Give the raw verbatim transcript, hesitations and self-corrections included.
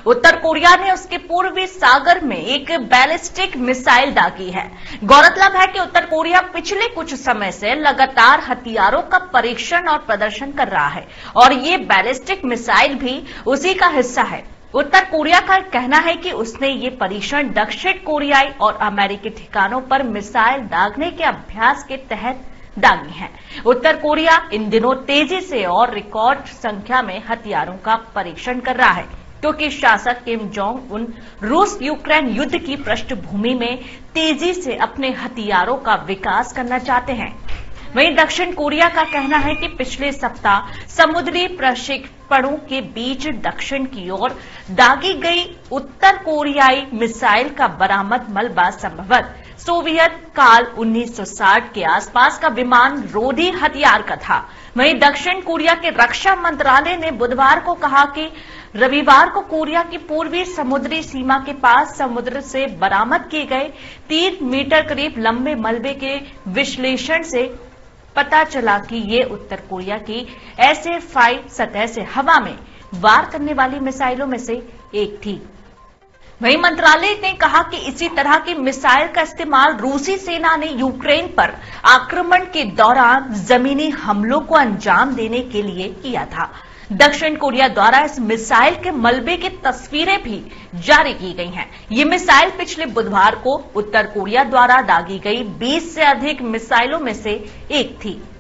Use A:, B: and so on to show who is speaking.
A: उत्तर Korea ने उसके पूर्वी सागर में एक बैलिस्टिक मिसाइल दागी है। गौरतलब है कि उत्तर कोरिया पिछले कुछ समय से लगातार हथियारों का परीक्षण और प्रदर्शन कर रहा है और ये बैलिस्टिक मिसाइल भी उसी का हिस्सा है। उत्तर कोरिया का कहना है कि उसने ये परीक्षण दक्षिण कोरियाई और अमेरिकी ठिकानों पर मिसाइल दागने के अभ्यास के तहत दागी है। उत्तर कोरिया इन दिनों तेजी से और रिकॉर्ड संख्या में हथियारों का परीक्षण कर रहा है, क्योंकि शासक किम जोंग उन रूस यूक्रेन युद्ध की पृष्ठभूमि में तेजी से अपने हथियारों का विकास करना चाहते हैं। वहीं दक्षिण कोरिया का कहना है कि पिछले सप्ताह समुद्री प्रक्षेपणों के बीच दक्षिण की ओर दागी गई उत्तर कोरियाई मिसाइल का बरामद मलबा संभवतः सोवियत काल उन्नीस सौ साठ के आसपास का विमान रोधी हथियार का था। वहीं दक्षिण कोरिया के रक्षा मंत्रालय ने बुधवार को कहा कि रविवार को कोरिया की पूर्वी समुद्री सीमा के पास समुद्र से बरामद किए गए तीन मीटर करीब लंबे मलबे के विश्लेषण से पता चला कि ये उत्तर कोरिया की ऐसे फाइव सतह से हवा में वार करने वाली मिसाइलों में से एक थी। वहीं मंत्रालय ने कहा कि इसी तरह की मिसाइल का इस्तेमाल रूसी सेना ने यूक्रेन पर आक्रमण के दौरान जमीनी हमलों को अंजाम देने के लिए किया था। दक्षिण कोरिया द्वारा इस मिसाइल के मलबे की तस्वीरें भी जारी की गई हैं। ये मिसाइल पिछले बुधवार को उत्तर कोरिया द्वारा दागी गई बीस से अधिक मिसाइलों में से एक थी।